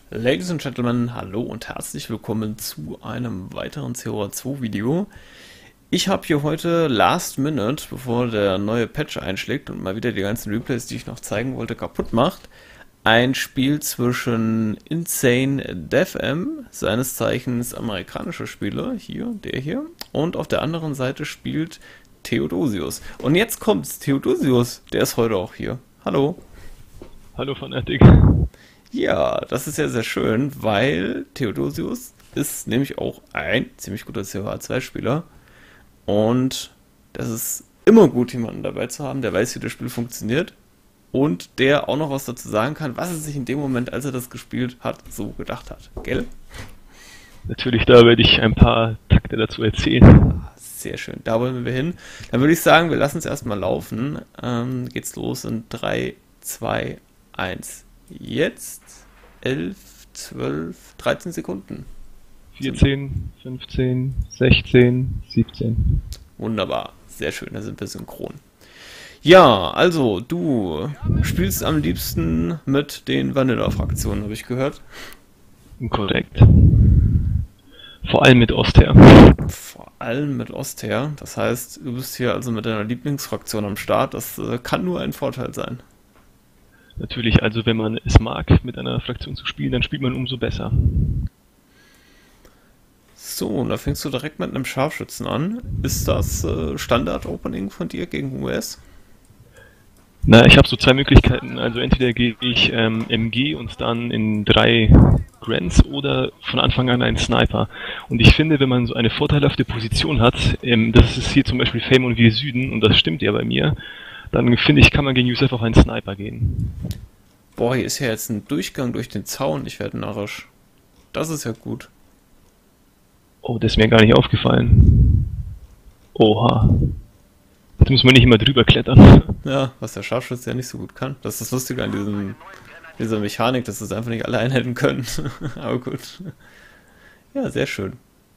Ladies and Gentlemen, hallo und herzlich willkommen zu einem weiteren CORA 2 Video. Ich habe hier heute Last Minute, bevor der neue Patch einschlägt und mal wieder die ganzen Replays, die ich noch zeigen wollte, kaputt macht, ein Spiel zwischen Insane DevM, seines Zeichens amerikanischer Spieler, der hier, und auf der anderen Seite spielt Theodosius. Und jetzt kommt's, Theodosius, der ist heute auch hier. Hallo. Hallo Fanatic. Ja, das ist ja sehr schön, weil Theodosius ist nämlich auch ein ziemlich guter COH2-Spieler und das ist immer gut, jemanden dabei zu haben, der weiß, wie das Spiel funktioniert und der auch noch was dazu sagen kann, was er sich in dem Moment, als er das gespielt hat, so gedacht hat. Gell? Natürlich, da werde ich ein paar Takte dazu erzählen. Sehr schön, da wollen wir hin. Dann würde ich sagen, wir lassen es erstmal laufen. Geht's los in 3, 2, 1. Jetzt 11, 12, 13 Sekunden. 14, 15, 16, 17. Wunderbar, sehr schön, da sind wir synchron. Ja, also du spielst am liebsten mit den Vanilla-Fraktionen, habe ich gehört. Korrekt. Vor allem mit Osther. Vor allem mit Osther, das heißt, du bist hier also mit deiner Lieblingsfraktion am Start, das kann nur ein Vorteil sein. Natürlich, also wenn man es mag, mit einer Fraktion zu spielen, dann spielt man umso besser. So, und da fängst du direkt mit einem Scharfschützen an. Ist das Standard-Opening von dir gegen US? Na, ich habe so zwei Möglichkeiten. Also entweder gehe ich MG und dann in 3 Grants oder von Anfang an einen Sniper. Und ich finde, wenn man so eine vorteilhafte Position hat, das ist hier zum Beispiel Fame und wir Süden, und das stimmt ja bei mir, dann finde ich, kann man gegen Yusef auf einen Sniper gehen. Boah, hier ist ja jetzt ein Durchgang durch den Zaun, ich werde narrisch. Das ist ja gut. Oh, das ist mir gar nicht aufgefallen. Oha. Jetzt muss man nicht immer drüber klettern. Ja, was der Scharfschütze ja nicht so gut kann. Das ist das Lustige an dieser Mechanik, dass das einfach nicht alle Einheiten können. Aber gut. Ja, sehr schön.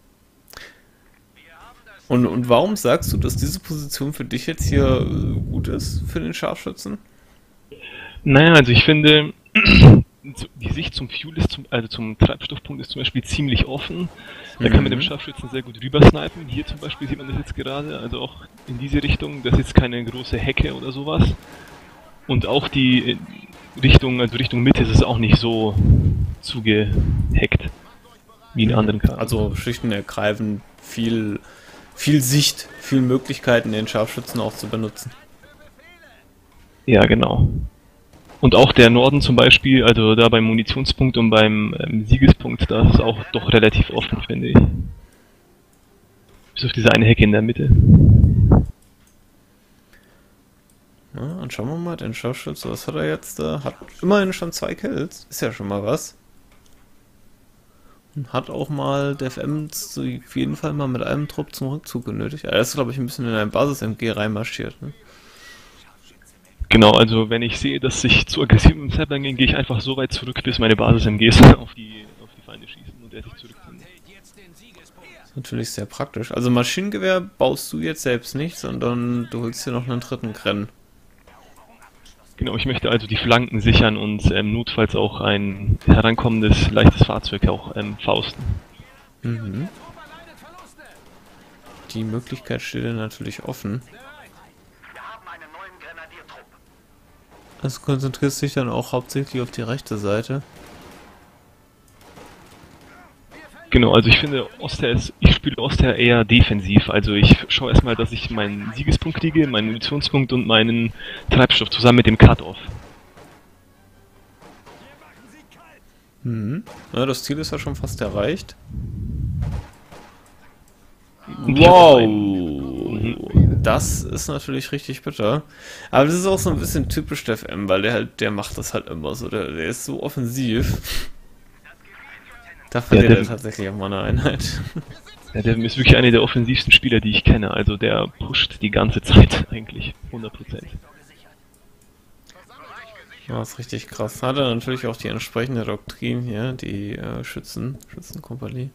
Und warum sagst du, dass diese Position für dich jetzt hier gut ist, für den Scharfschützen? Naja, also ich finde, die Sicht zum Fuel ist, also zum Treibstoffpunkt ist zum Beispiel ziemlich offen. Da kann man mit dem Scharfschützen sehr gut rüber snipen. Hier zum Beispiel sieht man das jetzt gerade, also auch in diese Richtung. Das ist jetzt keine große Hecke oder sowas. Und auch die Richtung, also Richtung Mitte ist es auch nicht so zugehackt wie in anderen Karten. Also schlicht und ergreifend viel Sicht, viel Möglichkeiten, den Scharfschützen auch zu benutzen. Ja, genau. Und auch der Norden zum Beispiel, also da beim Munitionspunkt und beim Siegespunkt, da ist es auch doch relativ offen, finde ich. Bis auf diese eine Hecke in der Mitte. Ja, dann schauen wir mal, den Scharfschütze, was hat er jetzt? Hat immerhin schon 2 Kills, ist ja schon mal was. Und hat auch mal der FM auf jeden Fall mal mit einem Trupp zum Rückzug genötigt. Ja, er ist, glaube ich, ein bisschen in ein Basis-MG reinmarschiert. Ne? Genau, also wenn ich sehe, dass ich zu aggressiv im Zeitplan gehe, gehe ich einfach so weit zurück, bis meine Basis-MGs auf die Feinde schießen und der sich zurückzieht. Das ist natürlich sehr praktisch. Also Maschinengewehr baust du jetzt selbst nicht, sondern du holst dir noch einen dritten Krenn. Genau, ich möchte also die Flanken sichern und notfalls auch ein herankommendes leichtes Fahrzeug auch fausten. Mhm. Die Möglichkeit steht dir natürlich offen. Also konzentrierst dich dann auch hauptsächlich auf die rechte Seite. Genau, also ich finde, ich spiele Osther eher defensiv. Also ich schaue erstmal, dass ich meinen Siegespunkt kriege, meinen Munitionspunkt und meinen Treibstoff zusammen mit dem Cut-Off. Mhm. Ja, das Ziel ist ja schon fast erreicht. Und Wow! Das ist natürlich richtig bitter. Aber das ist auch so ein bisschen typisch der FM, weil der macht das halt immer so. Der ist so offensiv. Da verliert er tatsächlich auch mal eine Einheit. Ja, der ist wirklich einer der offensivsten Spieler, die ich kenne. Also der pusht die ganze Zeit eigentlich. 100%. Ja, das ist richtig krass. Hat er natürlich auch die entsprechende Doktrin hier, die Schützenkompanie.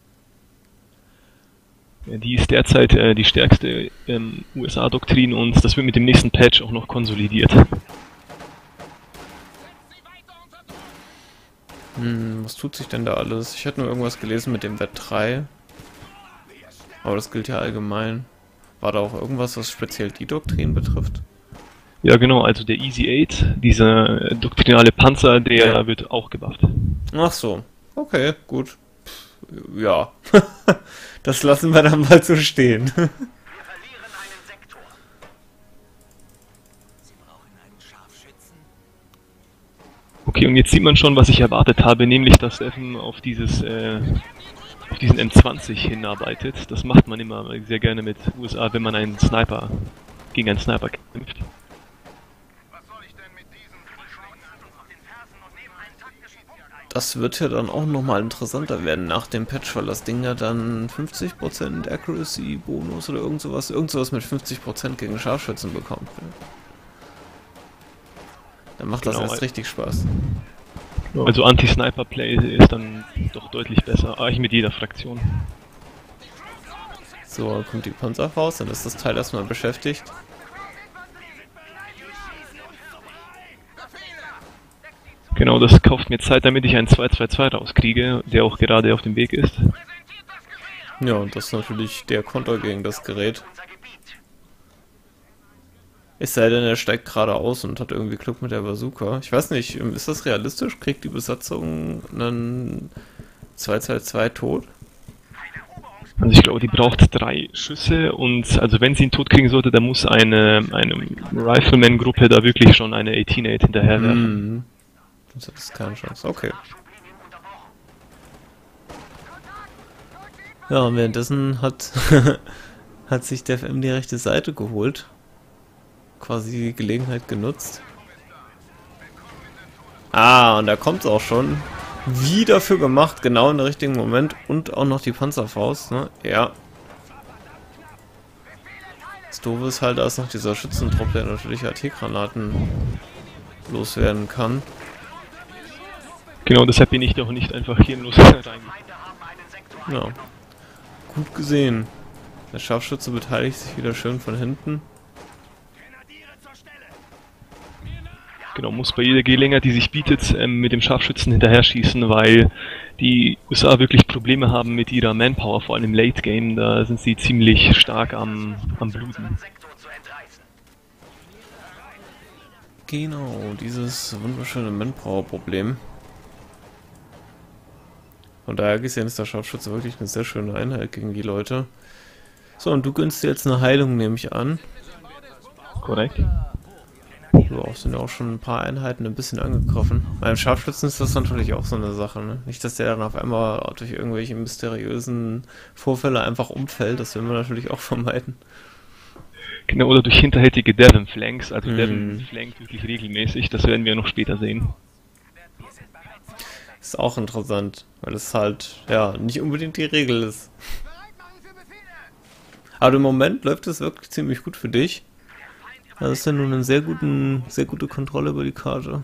Ja, die ist derzeit die stärkste USA-Doktrin und das wird mit dem nächsten Patch auch noch konsolidiert. Was tut sich denn da alles? Ich hatte nur irgendwas gelesen mit dem Wert 3. Aber das gilt ja allgemein. War da auch irgendwas, was speziell die Doktrin betrifft? Ja, genau, also der Easy 8, dieser doktrinale Panzer, der wird auch gebufft. Ach so. Okay, gut. Ja. Das lassen wir dann mal so stehen. Okay, und jetzt sieht man schon, was ich erwartet habe, nämlich, dass Evan auf diesen M20 hinarbeitet. Das macht man immer sehr gerne mit USA, wenn man gegen einen Sniper kämpft. Das wird ja dann auch nochmal interessanter werden nach dem Patch, weil das Ding ja dann 50% Accuracy Bonus oder irgend sowas mit 50% gegen Scharfschützen bekommt. Dann macht das erst richtig Spaß. Also Anti-Sniper-Play ist dann doch deutlich besser, eigentlich mit jeder Fraktion. So, kommt die Panzerfaust, dann ist das Teil erstmal beschäftigt. Genau, das kauft mir Zeit, damit ich einen 222 rauskriege, der auch gerade auf dem Weg ist. Ja, und das ist natürlich der Konter gegen das Gerät. Es sei denn, er steigt geradeaus und hat irgendwie Glück mit der Bazooka. Ich weiß nicht, ist das realistisch? Kriegt die Besatzung einen 222 tot? Also ich glaube, die braucht 3 Schüsse und also wenn sie ihn tot kriegen sollte, dann muss eine Rifleman-Gruppe da wirklich schon eine 18-8 hinterher werfen. Das ist keine Chance. Okay. Ja, und währenddessen hat sich der FM die rechte Seite geholt. Quasi die Gelegenheit genutzt. Ah, und da kommt es auch schon. Wie dafür gemacht, genau im richtigen Moment. Und auch noch die Panzerfaust, ne? Ja. Das Doofe ist halt, da ist noch dieser Schützentrupp, der natürlich AT-Granaten loswerden kann. Genau, deshalb bin ich doch nicht einfach hier los rein. Ja. Gut gesehen. Der Scharfschütze beteiligt sich wieder schön von hinten. Genau, muss bei jeder Gelegenheit, die sich bietet, mit dem Scharfschützen hinterher schießen, weil die USA wirklich Probleme haben mit ihrer Manpower, vor allem im Late Game, da sind sie ziemlich stark am Bluten. Genau, dieses wunderschöne Manpower-Problem. Von daher gesehen ist der Scharfschütze wirklich eine sehr schöne Einheit gegen die Leute. So, und du gönnst dir jetzt eine Heilung, nehme ich an. Korrekt. So, sind ja auch schon ein paar Einheiten ein bisschen angegriffen. Beim Scharfschützen ist das natürlich auch so eine Sache, ne? Nicht, dass der dann auf einmal durch irgendwelche mysteriösen Vorfälle einfach umfällt, das will man natürlich auch vermeiden. Genau, oder durch hinterhältige Devon Flanks, also Devon flankt wirklich regelmäßig, das werden wir noch später sehen. Ist auch interessant, weil es halt, ja, nicht unbedingt die Regel ist. Aber im Moment läuft es wirklich ziemlich gut für dich. Das ist ja nun eine sehr gute Kontrolle über die Karte.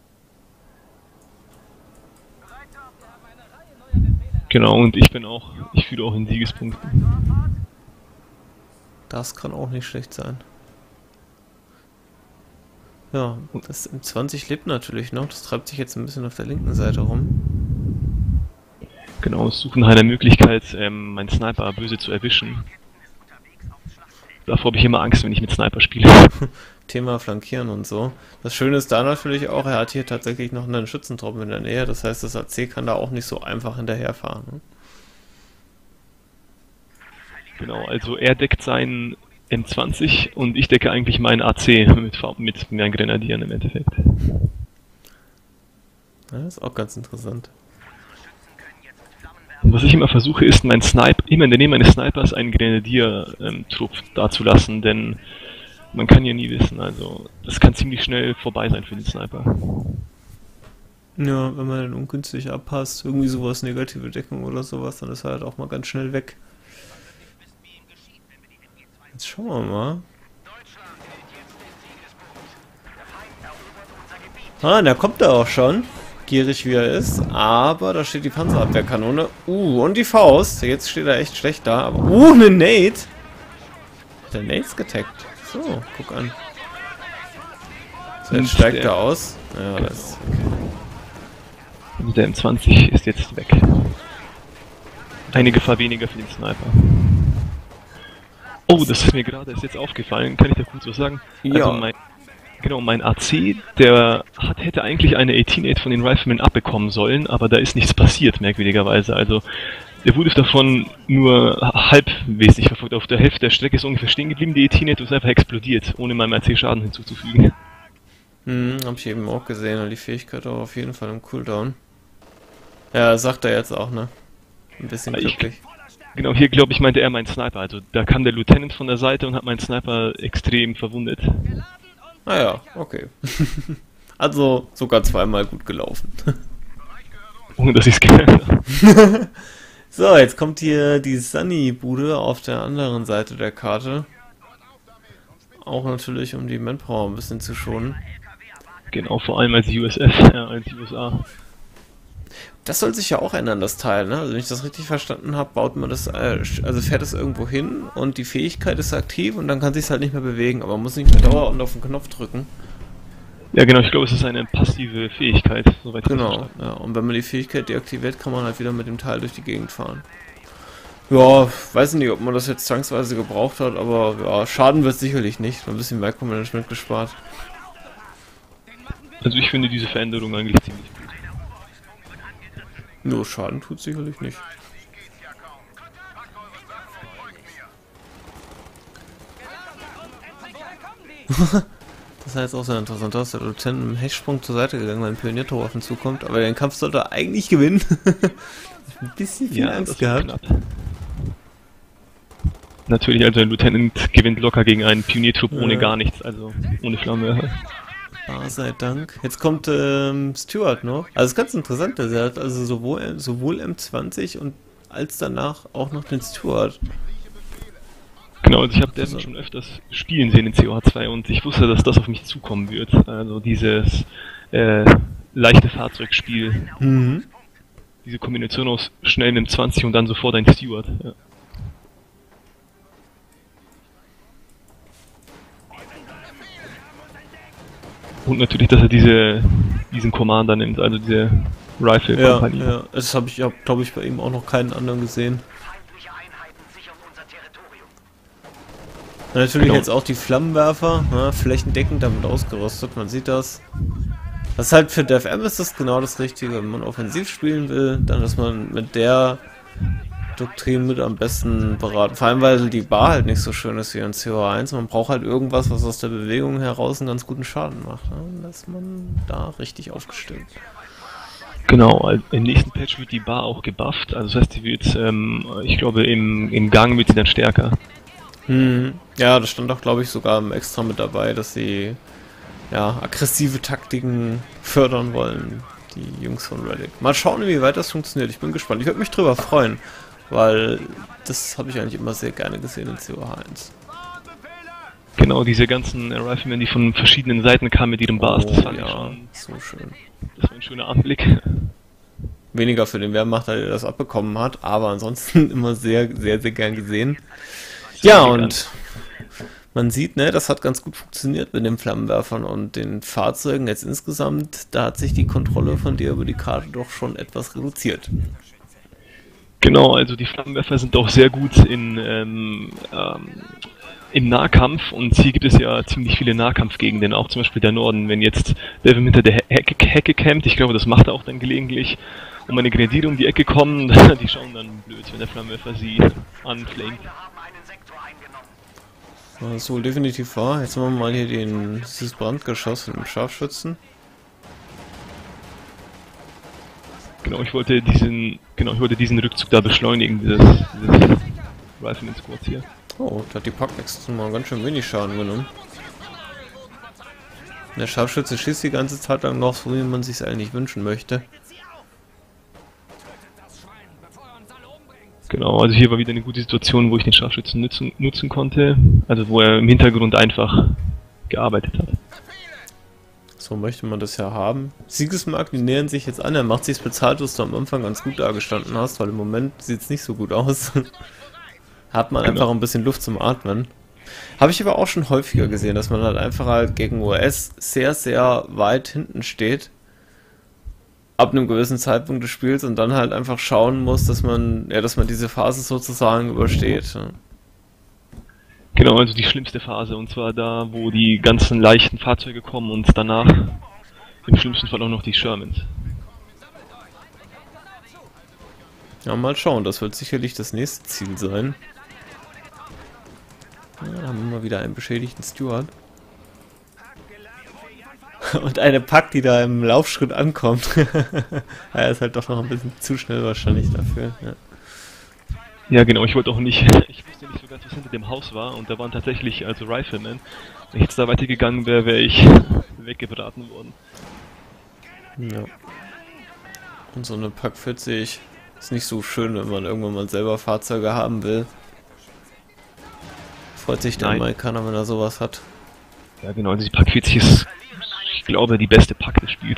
Genau, und ich führe auch in Siegespunkten. Das kann auch nicht schlecht sein. Ja, und das M20 lebt natürlich noch, das treibt sich jetzt ein bisschen auf der linken Seite rum. Genau, es suchen nach einer Möglichkeit, meinen Sniper böse zu erwischen. Davor habe ich immer Angst, wenn ich mit Sniper spiele. Thema Flankieren und so. Das Schöne ist da natürlich auch, er hat hier tatsächlich noch einen Schützentruppen in der Nähe, das heißt, das AC kann da auch nicht so einfach hinterherfahren. Ne? Genau, also er deckt seinen M20 und ich decke eigentlich meinen AC mit meinen Grenadieren im Endeffekt. Ja, das ist auch ganz interessant. Und was ich immer versuche, ist, immer in der Nähe meines Snipers einen Grenadier-Trupp dazulassen, denn man kann ja nie wissen, also das kann ziemlich schnell vorbei sein für den Sniper. Ja, wenn man dann ungünstig abpasst, irgendwie sowas, negative Deckung oder sowas, dann ist er halt auch mal ganz schnell weg. Jetzt schauen wir mal. Ah, da kommt er auch schon. Gierig wie er ist. Aber da steht die Panzerabwehrkanone. Und die Faust. Jetzt steht er echt schlecht da. Aber, eine Nade. Der Nade's getaggt. So, guck an. So, jetzt steigt er aus. Ja, das ist okay. Also der M20 ist jetzt weg. Eine Gefahr weniger für den Sniper. Oh, das ist mir gerade erst jetzt aufgefallen. Kann ich da kurz was sagen? Ja. Also mein AC, der hätte eigentlich eine 18-8 von den Riflemen abbekommen sollen, aber da ist nichts passiert, merkwürdigerweise. Also der wurde davon nur halbwesentlich verfolgt. Auf der Hälfte der Strecke ist ungefähr stehen geblieben, die 18-8 ist einfach explodiert, ohne meinem AC Schaden hinzuzufügen. Hab ich eben auch gesehen, und die Fähigkeit auch auf jeden Fall im Cooldown. Ja, sagt er jetzt auch, ne? Ein bisschen glücklich. Genau, hier glaube ich meinte er meinen Sniper. Also da kam der Lieutenant von der Seite und hat meinen Sniper extrem verwundet. Naja, okay. Also sogar zweimal gut gelaufen. Ohne dass ich es gemerkt habe. So, jetzt kommt hier die Sunny-Bude auf der anderen Seite der Karte. Auch natürlich, um die Manpower ein bisschen zu schonen. Genau, vor allem als USF, als USA. Das soll sich ja auch ändern, das Teil, ne? Also wenn ich das richtig verstanden habe, baut man das, also fährt es irgendwo hin und die Fähigkeit ist aktiv und dann kann sich es halt nicht mehr bewegen, aber man muss nicht mehr dauernd auf den Knopf drücken. Ja genau, ich glaube es ist eine passive Fähigkeit, soweit ich das Genau, verstanden ja. Und wenn man die Fähigkeit deaktiviert, kann man halt wieder mit dem Teil durch die Gegend fahren. Ja, weiß nicht, ob man das jetzt zwangsweise gebraucht hat, aber ja, Schaden wird sicherlich nicht. Ein bisschen Micromanagement gespart. Also ich finde diese Veränderung eigentlich ziemlich gut. Nur Schaden tut sicherlich nicht. Das sah jetzt auch sehr interessant aus. Der Lieutenant im Hechtsprung zur Seite gegangen, weil ein Pioniertor auf ihn zukommt. Aber den Kampf sollte er eigentlich gewinnen. Ein bisschen viel Angst gehabt. Knapp. Natürlich, also ein Lieutenant gewinnt locker gegen einen Pioniertrupp ohne gar nichts, also ohne Flamme. Sei Dank. Jetzt kommt Stuart noch. Also es ist ganz interessant, dass er hat also sowohl M20 und als danach auch noch den Stuart. Genau, also ich habe dessen schon öfters spielen sehen in COH2 und ich wusste, dass das auf mich zukommen wird. Also dieses leichte Fahrzeugspiel. Mhm. Diese Kombination aus schnellem M20 und dann sofort ein Stuart. Ja. Und natürlich, dass er diesen Commander nimmt, also diese Rifle-Kompanie. Ja, das habe ich, glaube ich, bei ihm auch noch keinen anderen gesehen. Und natürlich Genau. jetzt auch die Flammenwerfer, ne, flächendeckend damit ausgerüstet, man sieht das. Das ist halt für DFM ist das genau das Richtige, wenn man offensiv spielen will, dann ist man mit der Doktrin mit am besten beraten. Vor allem, weil die Bar halt nicht so schön ist wie in COH1. Man braucht halt irgendwas, was aus der Bewegung heraus einen ganz guten Schaden macht. Ne? Dann ist man da richtig aufgestellt. Genau, im nächsten Patch wird die Bar auch gebufft, also das heißt, sie wird, ich glaube, im Gang wird sie dann stärker. Ja, das stand auch, glaube ich, sogar extra mit dabei, dass sie ja aggressive Taktiken fördern wollen, die Jungs von Reddit. Mal schauen, wie weit das funktioniert. Ich bin gespannt. Ich würde mich drüber freuen, weil das habe ich eigentlich immer sehr gerne gesehen in COH1. Genau, diese ganzen Riflemen, die von verschiedenen Seiten kamen mit ihrem Bars, das fand ich schon so schön. Das war ein schöner Anblick. Weniger für den Wehrmacher, der das abbekommen hat, aber ansonsten immer sehr, sehr, sehr gern gesehen. Ja, und man sieht, ne, das hat ganz gut funktioniert mit den Flammenwerfern und den Fahrzeugen jetzt insgesamt. Da hat sich die Kontrolle von dir über die Karte doch schon etwas reduziert. Genau, also die Flammenwerfer sind auch sehr gut im Nahkampf und hier gibt es ja ziemlich viele Nahkampfgegenden, auch zum Beispiel der Norden. Wenn jetzt Devil hinter der Hecke campt, ich glaube, das macht er auch dann gelegentlich, und meine Grenadiere um die Ecke kommen, die schauen dann blöd, wenn der Flammenwerfer sie anflankt. Das ist wohl definitiv wahr. Jetzt machen wir mal hier dieses Brandgeschoss mit dem Scharfschützen. Genau, ich wollte diesen Rückzug da beschleunigen, dieses Rifleman Squads hier. Oh, da hat die Packnex mal ganz schön wenig Schaden genommen. Der Scharfschütze schießt die ganze Zeit lang noch, so wie man sich eigentlich wünschen möchte. Genau, also hier war wieder eine gute Situation, wo ich den Scharfschützen nutzen konnte, also wo er im Hintergrund einfach gearbeitet hat. So möchte man das ja haben. Siegesmark, die nähern sich jetzt an, er macht sich's bezahlt, dass du am Anfang ganz gut dagestanden hast, weil im Moment sieht es nicht so gut aus. Hat man einfach ein bisschen Luft zum Atmen. Habe ich aber auch schon häufiger gesehen, dass man halt einfach halt gegen US sehr, sehr weit hinten steht ab einem gewissen Zeitpunkt des Spiels und dann halt einfach schauen muss, dass man diese Phase sozusagen übersteht. Ne? Genau, also die schlimmste Phase, und zwar da, wo die ganzen leichten Fahrzeuge kommen und danach im schlimmsten Fall auch noch die Shermans. Ja, mal schauen, das wird sicherlich das nächste Ziel sein. Ja, da haben wir mal wieder einen beschädigten Steward. Und eine Pack, die da im Laufschritt ankommt. Er ist halt doch noch ein bisschen zu schnell wahrscheinlich dafür. Ja. Ja, genau, ich wollte auch nicht, ich wusste nicht so ganz, was hinter dem Haus war, und da waren tatsächlich also Riflemen. Wenn ich jetzt da weitergegangen wäre, wäre ich weggebraten worden. Ja. Und so eine Pack 40 ist nicht so schön, wenn man irgendwann mal selber Fahrzeuge haben will. Freut sich dann mal keiner, wenn er sowas hat. Ja, genau, also die Pack 40 ist, ich glaube, die beste Pack des Spiels.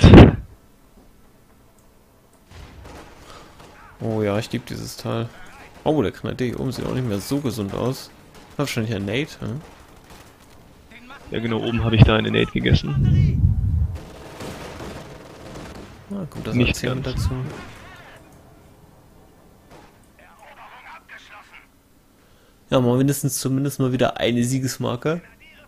Oh ja, ich liebe dieses Teil. Oh, der Grenadier hier oben sieht auch nicht mehr so gesund aus. Wahrscheinlich ein Nate, hm? Ja, genau, oben habe ich da eine Nate gegessen. Ah, kommt das nicht ganz dazu. Ja, mal mindestens zumindest mal wieder eine Siegesmarke.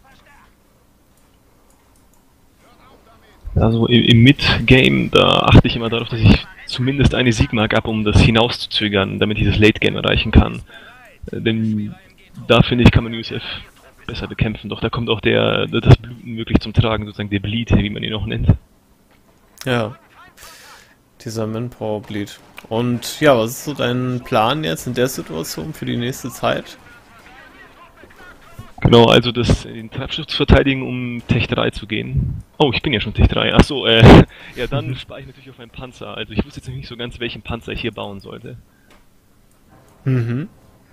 Also im Mid-Game, da achte ich immer darauf, dass ich zumindest eine Siegmarke habe, um das hinauszuzögern, damit ich das Late-Game erreichen kann. Denn da, finde ich, kann man USF besser bekämpfen. Doch da kommt auch das Bluten wirklich zum Tragen, sozusagen der Bleed, wie man ihn auch nennt. Ja. Dieser Manpower Bleed. Und ja, was ist so dein Plan jetzt in der Situation für die nächste Zeit? Genau, also den Treibstoff zu verteidigen, um Tech 3 zu gehen. Oh, ich bin ja schon Tech 3. Achso, ja, dann spare ich natürlich auf meinen Panzer. Also ich wusste jetzt nicht so ganz, welchen Panzer ich hier bauen sollte. Mhm.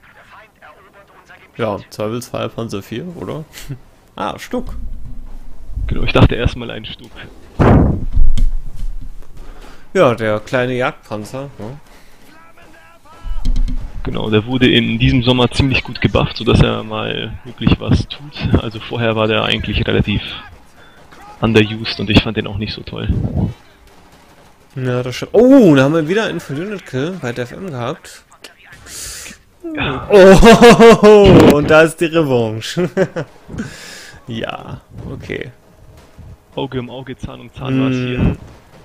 Ja, Zweifelsfall Panzer 4, oder? Ah, Stuck. Genau, ich dachte erstmal ein Stuck. Ja, der kleine Jagdpanzer. Ja. Genau, der wurde in diesem Sommer ziemlich gut gebufft, sodass er mal wirklich was tut. Also vorher war der eigentlich relativ underused und ich fand den auch nicht so toll. Ja, das stimmt. Oh, da haben wir wieder einen Unit Kill bei der FM gehabt. Ja. Oh, und da ist die Revanche. Ja, okay. Auge um Auge, Zahn um Zahn war es hier.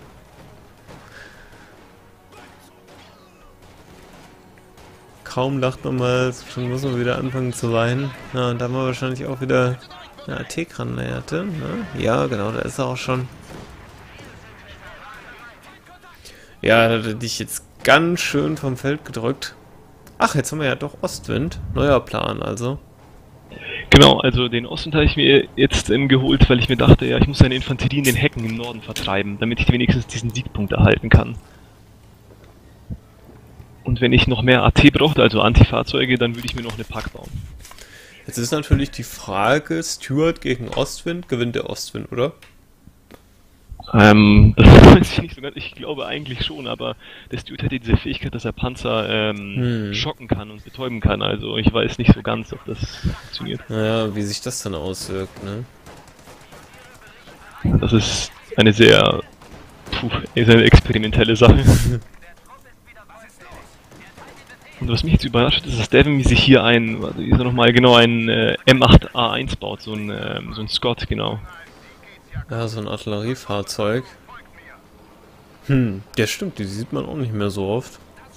Kaum lacht man mal, schon muss man wieder anfangen zu weinen. Ja, und da haben wir wahrscheinlich auch wieder eine AT-Granate, ne? Ja, genau, da ist er auch schon. Ja, da hat er dich jetzt ganz schön vom Feld gedrückt. Ach, jetzt haben wir ja doch Ostwind. Neuer Plan, also. Genau, also den Ostwind habe ich mir jetzt geholt, weil ich mir dachte, ja, ich muss eine Infanterie in den Hecken im Norden vertreiben, damit ich wenigstens diesen Siegpunkt erhalten kann. Und wenn ich noch mehr AT brauchte, also Antifahrzeuge, dann würde ich mir noch eine Pack bauen. Jetzt ist natürlich die Frage, Steward gegen Ostwind, gewinnt der Ostwind, oder? Das weiß ich nicht so ganz, ich glaube eigentlich schon, aber der Steward hätte diese Fähigkeit, dass er Panzer schocken kann und betäuben kann, also ich weiß nicht so ganz, ob das funktioniert. Naja, wie sich das dann auswirkt, ne? Das ist eine sehr experimentelle Sache. Und was mich jetzt überrascht, ist, dass Devon sich hier ein M8A1 baut, so ein Scott, genau. Ja, so ein Artilleriefahrzeug. Der stimmt, die sieht man auch nicht mehr so oft.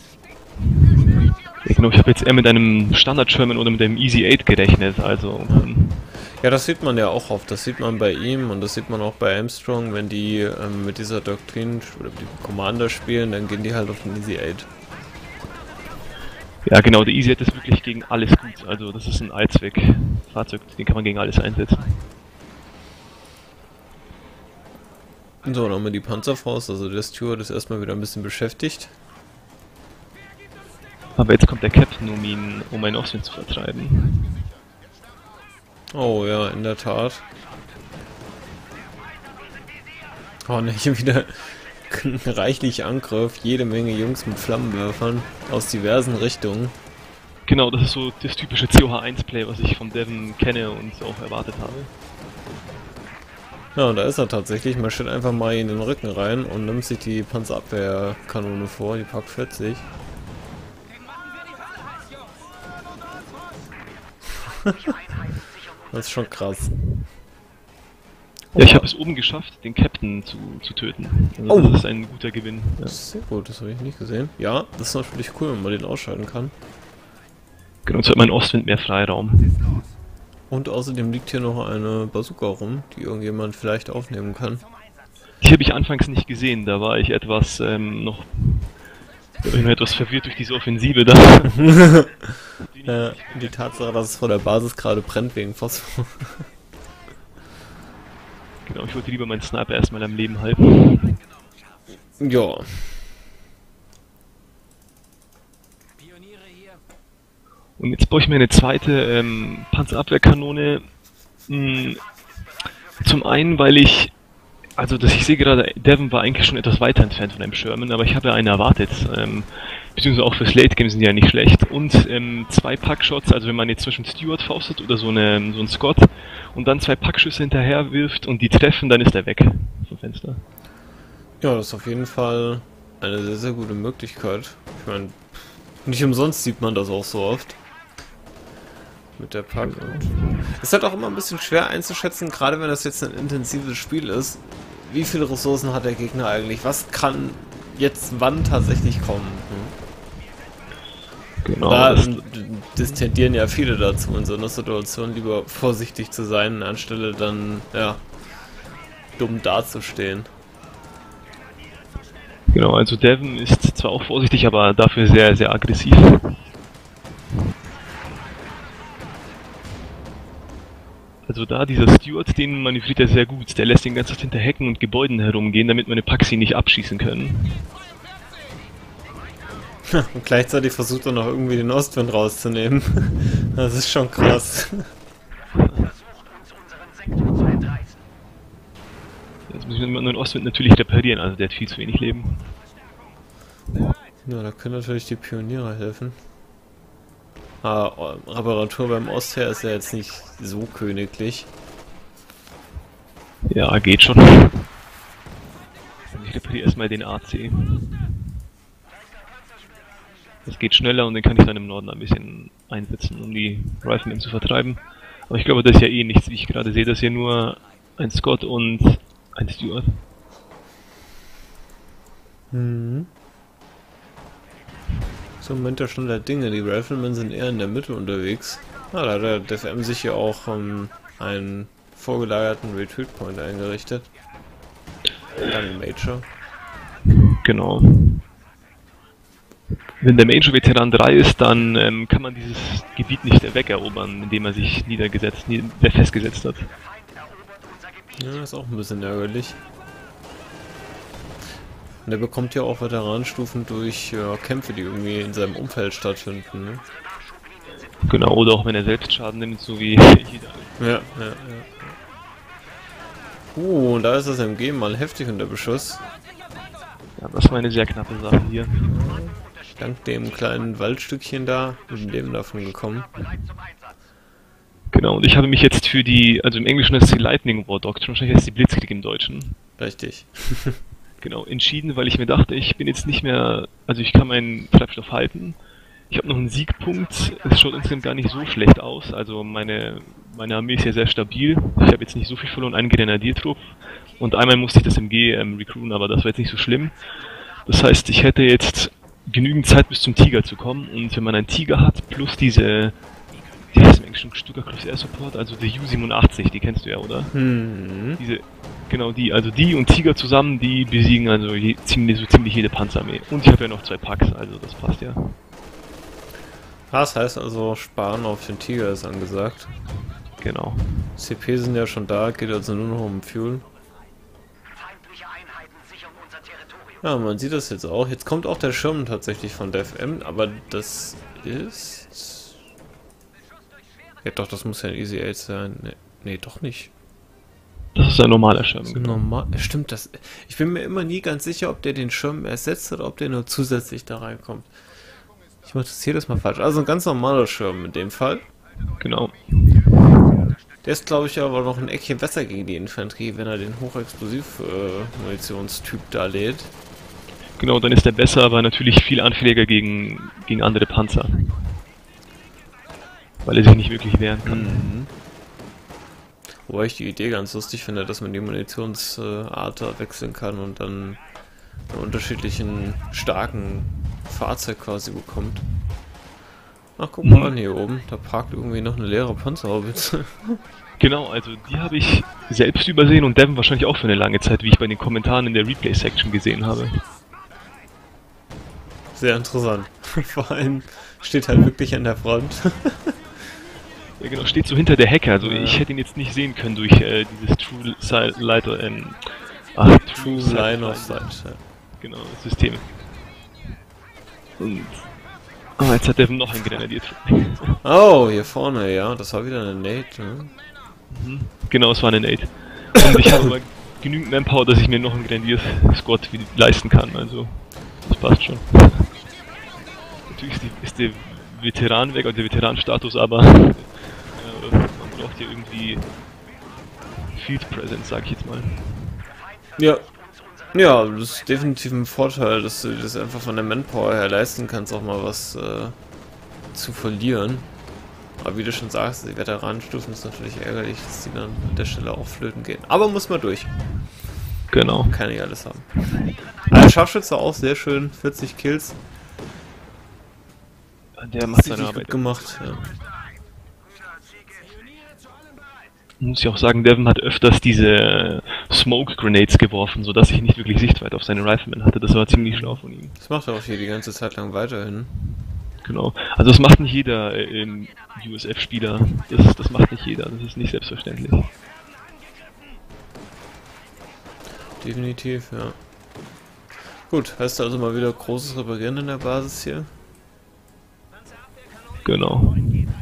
Ja, genau, ich habe jetzt eher mit einem Standard-Sherman oder mit einem Easy 8 gerechnet, also... Ja, das sieht man ja auch oft, das sieht man bei ihm und das sieht man auch bei Armstrong, wenn die mit dieser Doktrin oder mit dem Commander spielen, dann gehen die halt auf den Easy 8. Ja genau, der Easy 8 ist wirklich gegen alles gut, also das ist ein Allzweck-Fahrzeug, den kann man gegen alles einsetzen. So, dann haben wir die Panzerfaust, also der Steward ist erstmal wieder ein bisschen beschäftigt. Aber jetzt kommt der Captain, um einen Ostwind zu vertreiben. Oh ja, in der Tat. Oh ne, hier wieder reichlich Angriff, jede Menge Jungs mit Flammenwerfern aus diversen Richtungen. Genau, das ist so das typische COH-1-Play, was ich von Devon kenne und auch erwartet habe. Ja, und da ist er tatsächlich. Man steht einfach mal in den Rücken rein und nimmt sich die Panzerabwehrkanone vor, die Pak 40. Das ist schon krass. Ja, ich habe es oben geschafft, den Captain zu töten. Also das ist ein guter Gewinn. Ja. Sehr gut, das habe ich nicht gesehen. Ja, das ist natürlich cool, wenn man den ausschalten kann. Genau, so hat mein Ostwind mehr Freiraum. Und außerdem liegt hier noch eine Bazooka rum, die irgendjemand vielleicht aufnehmen kann. Die habe ich anfangs nicht gesehen, da war ich etwas noch etwas verwirrt durch diese Offensive da. Die Tatsache, dass es vor der Basis gerade brennt wegen Phosphor. Genau, ich wollte lieber meinen Sniper erstmal am Leben halten. Ja. Und jetzt baue ich mir eine zweite Panzerabwehrkanone. Zum einen, weil ich sehe gerade, Devon war eigentlich schon etwas weiter entfernt von einem Sherman, aber ich habe ja einen erwartet. Beziehungsweise auch fürs Late Game sind die ja nicht schlecht. Und 2 Packshots, also wenn man jetzt zwischen Stewart faustet oder so ein Scott und dann 2 Packschüsse hinterher wirft und die treffen, dann ist er weg vom Fenster. Ja, das ist auf jeden Fall eine sehr, sehr gute Möglichkeit. Ich meine, nicht umsonst sieht man das auch so oft. Mit der Pack. Ist halt auch immer ein bisschen schwer einzuschätzen, gerade wenn das jetzt ein intensives Spiel ist. Wie viele Ressourcen hat der Gegner eigentlich? Was kann jetzt wann tatsächlich kommen? Genau. Das tendieren ja viele dazu, in so einer Situation lieber vorsichtig zu sein, anstelle dann, ja, dumm dazustehen. Genau, also Devon ist zwar auch vorsichtig, aber dafür sehr, sehr aggressiv. Also da, dieser Steward, den manövriert er sehr gut. Der lässt den ganzen Zeit hinter Hecken und Gebäuden herumgehen, damit meine Paxi nicht abschießen können. Und gleichzeitig versucht er noch irgendwie den Ostwind rauszunehmen. Das ist schon krass. Jetzt muss ich mit dem Ostwind natürlich reparieren, also der hat viel zu wenig Leben. Ja, da können natürlich die Pioniere helfen. Reparatur beim Ostheer ist ja jetzt nicht so königlich. Ja, geht schon. Ich repariere erstmal den AC. Das geht schneller und den kann ich dann im Norden ein bisschen einsetzen, um die Riflemen zu vertreiben. Aber ich glaube, das ist ja eh nichts, wie ich gerade sehe. Das ist hier nur ein Scott und ein Steward. Mhm. So, Moment der Stand der Dinge. Die Riflemen sind eher in der Mitte unterwegs. Da hat der DFM sich hier auch einen vorgelagerten Retreat Point eingerichtet. Dann Major. Genau. Wenn der Major Veteran 3 ist, dann kann man dieses Gebiet nicht wegerobern, indem er sich festgesetzt hat. Ja, ist auch ein bisschen ärgerlich. Und er bekommt ja auch Veteranenstufen durch Kämpfe, die irgendwie in seinem Umfeld stattfinden. Ne? Genau, oder auch wenn er selbst Schaden nimmt, so wie jeder. Ja. Und da ist das MG mal heftig unter Beschuss. Ja, das war eine sehr knappe Sache hier. Dank dem kleinen Waldstückchen da, mit dem Leben davon gekommen. Genau, und ich habe mich jetzt für also im Englischen ist die Lightning War Doctrine, wahrscheinlich heißt die Blitzkrieg im Deutschen. Richtig. Genau, entschieden, weil ich mir dachte, ich bin jetzt nicht mehr, also ich kann meinen Treibstoff halten. Ich habe noch einen Siegpunkt, es schaut insgesamt gar nicht so schlecht aus, also meine Armee ist ja sehr stabil. Ich habe jetzt nicht so viel verloren, einen Grenadiertrupp und einmal musste ich das MG recruiten, aber das war jetzt nicht so schlimm. Das heißt, ich hätte jetzt genügend Zeit bis zum Tiger zu kommen und wenn man einen Tiger hat, plus die heißt im Englischen Stuka Cross Air Support, also die U-87, die kennst du ja, oder? Mhm. Die und Tiger zusammen, die besiegen also ziemlich jede Panzerarmee. Und ich habe ja noch 2 Packs, also das passt ja. Das heißt also, Sparen auf den Tiger ist angesagt. Genau. CP sind ja schon da, geht also nur noch um Fuel. Ja, man sieht das jetzt auch. Jetzt kommt auch der Schirm tatsächlich von DFM, aber das ist... Ja doch, das muss ja ein Easy 8 sein. Nee, doch nicht. Das ist ein normaler Schirm. Das ist normal. Stimmt, das. Ich bin mir immer nie ganz sicher, ob der den Schirm ersetzt oder ob der nur zusätzlich da reinkommt. Ich mache das jedes Mal falsch. Also ein ganz normaler Schirm in dem Fall. Genau. Der ist, glaube ich, aber noch ein Eckchen besser gegen die Infanterie, wenn er den Hochexplosiv-Munitionstyp da lädt. Genau, dann ist er besser, aber natürlich viel anfälliger gegen andere Panzer. Weil er sich nicht wirklich wehren kann. Mhm. Wobei ich die Idee ganz lustig finde, dass man die Munitionsart wechseln kann und dann einen unterschiedlichen starken Fahrzeug quasi bekommt. Ach, guck mal an hier oben, da parkt irgendwie noch eine leere Panzerhaubitze. Genau, also die habe ich selbst übersehen und Devin wahrscheinlich auch für eine lange Zeit, wie ich bei den Kommentaren in der Replay-Section gesehen habe. Sehr interessant. Vor allem steht halt wirklich an der Front. Ja genau, steht so hinter der Hecke, also ja. Ich hätte ihn jetzt nicht sehen können durch dieses True Line of Sight. Ja. Genau, das System. Und jetzt hat Devin noch ein Grenadier. Oh, hier vorne, ja, das war wieder eine Nate, ne? Genau, es war eine Nate. Und ich habe aber genügend Manpower, dass ich mir noch einen Grenadier-Squad leisten kann, also das passt schon. Natürlich ist der Veteran weg, also der Veteranstatus, aber man braucht ja irgendwie Field Presence, sag ich jetzt mal. Ja. Ja, das ist definitiv ein Vorteil, dass du das einfach von der Manpower her leisten kannst, auch mal was zu verlieren. Aber wie du schon sagst, die Veteranenstufen ist natürlich ärgerlich, dass die dann an der Stelle auch flöten gehen. Aber muss man durch. Genau. Kann nicht alles haben. Also Scharfschütze auch sehr schön, 40 Kills. Der macht seine Arbeit Arbeit gemacht, ja. Muss ich auch sagen, Devin hat öfters diese Smoke Grenades geworfen, sodass ich nicht wirklich Sichtweite auf seine Rifleman hatte. Das war ziemlich schlau von ihm. Das macht er auch hier die ganze Zeit lang weiterhin. Genau. Also das macht nicht jeder USF-Spieler. Das macht nicht jeder. Das ist nicht selbstverständlich. Definitiv, ja. Gut, heißt also mal wieder großes Reparieren in der Basis hier. Genau.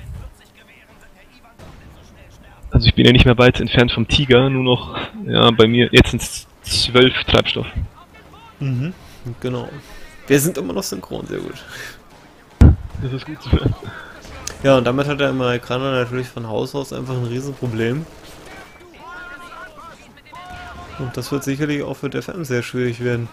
Also ich bin ja nicht mehr weit entfernt vom Tiger, nur noch, ja, bei mir, jetzt sind es 12 Treibstoff. Mhm, genau. Wir sind immer noch synchron, sehr gut. Das ist gut zu hören. Ja, und damit hat der Amerikaner natürlich von Haus aus einfach ein Riesenproblem. Und das wird sicherlich auch für DFM sehr schwierig werden.